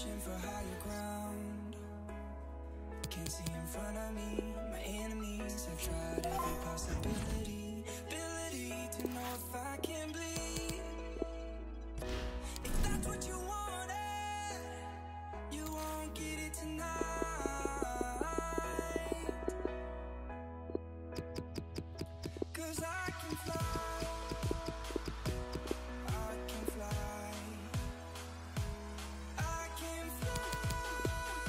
Searching for higher ground. Can't see in front of me. My enemies have tried every possibility. Ability to know if I can bleed. If that's what you wanted, you won't get it tonight. 'Cause I can fly. I can fly. I can fly.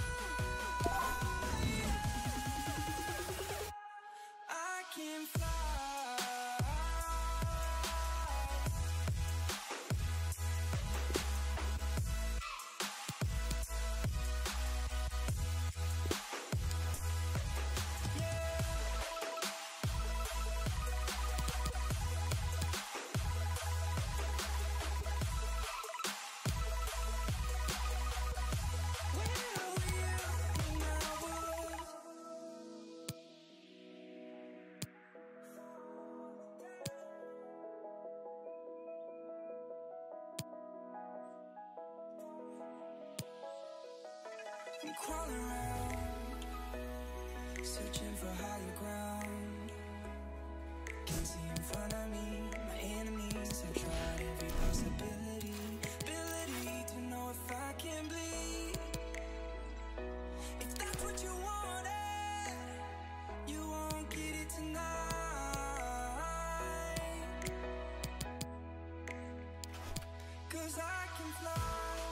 I can fly. I'm crawling around, searching for higher ground. Can't see in front of me. My enemies have tried every possibility. Ability to know if I can bleed. If that's what you wanted, you won't get it tonight. 'Cause I can fly.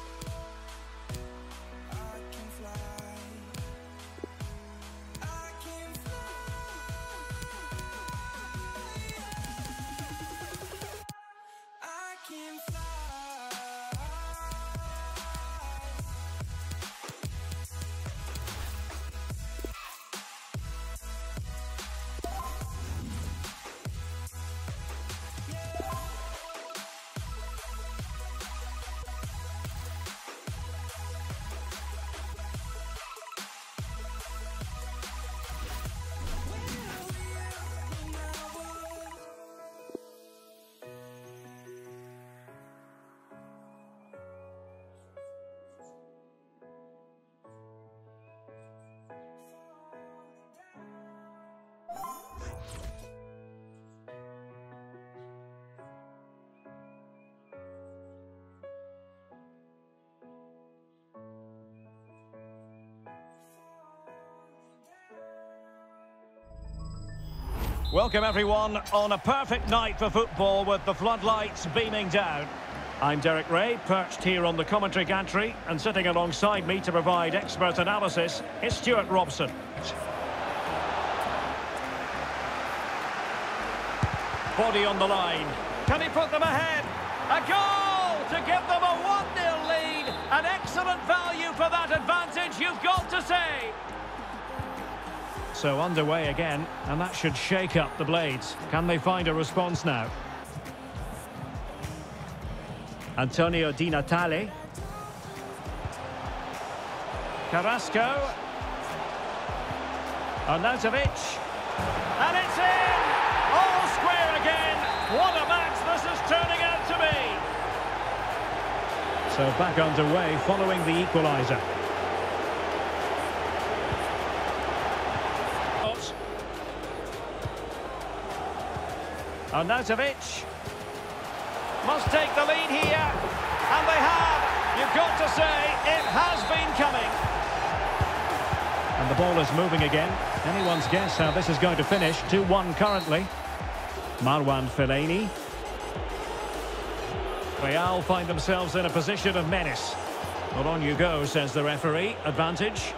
Welcome everyone on a perfect night for football with the floodlights beaming down. I'm Derek Ray, perched here on the commentary gantry, and sitting alongside me to provide expert analysis is Stuart Robson. Body on the line. Can he put them ahead? A goal to give them a 1-0 lead. An excellent value for that advantage, you've got to say. So underway again, and that should shake up the Blades. Can they find a response now? Antonio Di Natale. Carrasco. Arnautovic. And it's in! All square again. What a match this is turning out to be. So back underway following the equaliser. Arnautovic must take the lead here, and they have. You've got to say, it has been coming. And the ball is moving again. Anyone's guess how this is going to finish. 2-1 currently. Marwan Fellaini. Real find themselves in a position of menace. Well, on you go, says the referee. Advantage.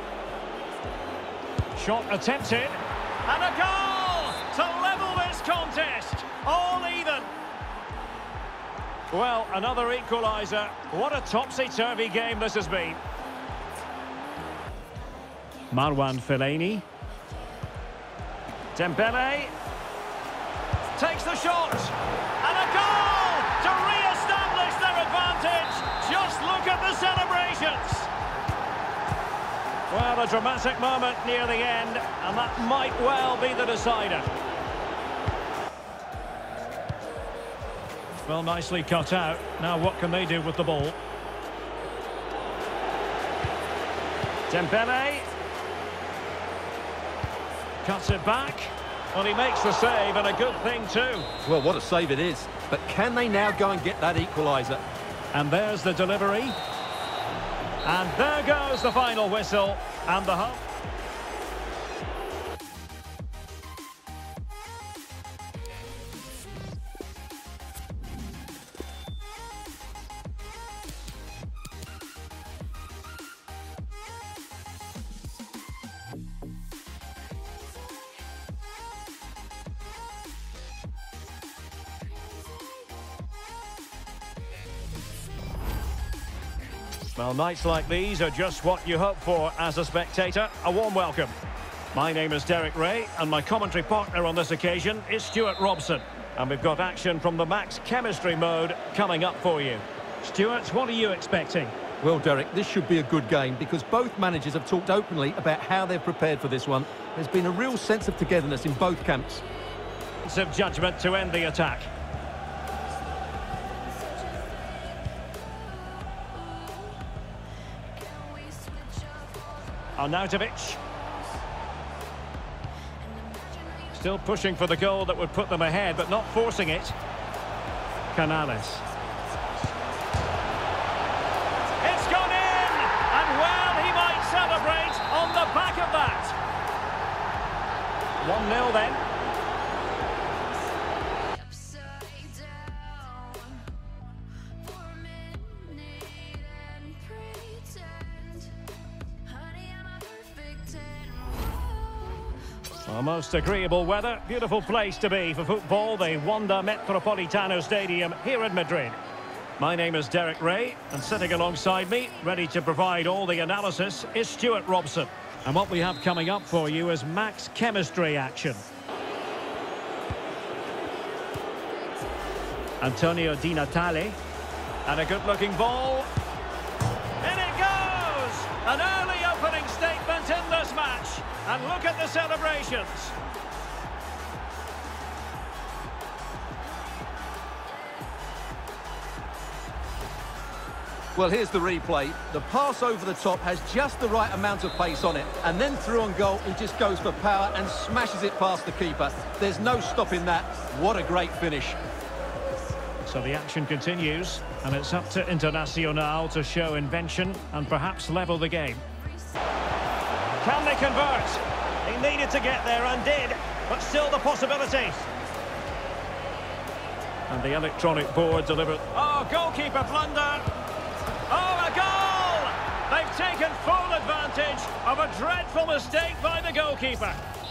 Shot attempted, and a goal to level this contest. All even. Well, another equaliser. What a topsy-turvy game this has been. Marwan Fellaini. Dembele. Takes the shot. And a goal to re-establish their advantage. Just look at the celebrations. Well, a dramatic moment near the end, and that might well be the decider. Well, nicely cut out. Now what can they do with the ball? Dembele. Cuts it back. Well, he makes the save, and a good thing too. Well, what a save it is. But can they now go and get that equaliser? And there's the delivery. And there goes the final whistle. And the hub. Well, nights like these are just what you hope for as a spectator. A warm welcome. My name is Derek Ray, and my commentary partner on this occasion is Stuart Robson. And we've got action from the Max Chemistry mode coming up for you. Stuart, what are you expecting? Well, Derek, this should be a good game because both managers have talked openly about how they've prepared for this one. There's been a real sense of togetherness in both camps. Of judgment to end the attack. Arnautovic. Still pushing for the goal that would put them ahead, but not forcing it. Canales. It's gone in! And well, he might celebrate on the back of that. 1-0 then. Well, most agreeable weather, beautiful place to be for football, the Wanda Metropolitano Stadium here in Madrid. My name is Derek Ray, and sitting alongside me, ready to provide all the analysis, is Stuart Robson. And what we have coming up for you is Max Chemistry action. Antonio Di Natale, and a good-looking ball. In it goes! An early opening statement in this match. And look at the celebrations. Well, here's the replay. The pass over the top has just the right amount of pace on it. And then through on goal, he just goes for power and smashes it past the keeper. There's no stopping that. What a great finish. So the action continues, and it's up to Internacional to show invention and perhaps level the game. Can they convert? He needed to get there and did, but still the possibility. And the electronic board delivered. Oh, goalkeeper blunder. Oh, a goal! They've taken full advantage of a dreadful mistake by the goalkeeper.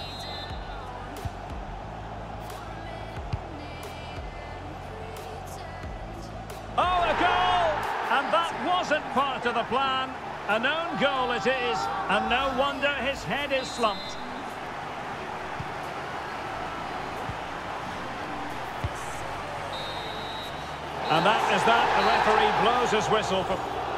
Oh, a goal! And that wasn't part of the plan. A known goal it is, and no wonder his head is slumped. And that is that. The referee blows his whistle for...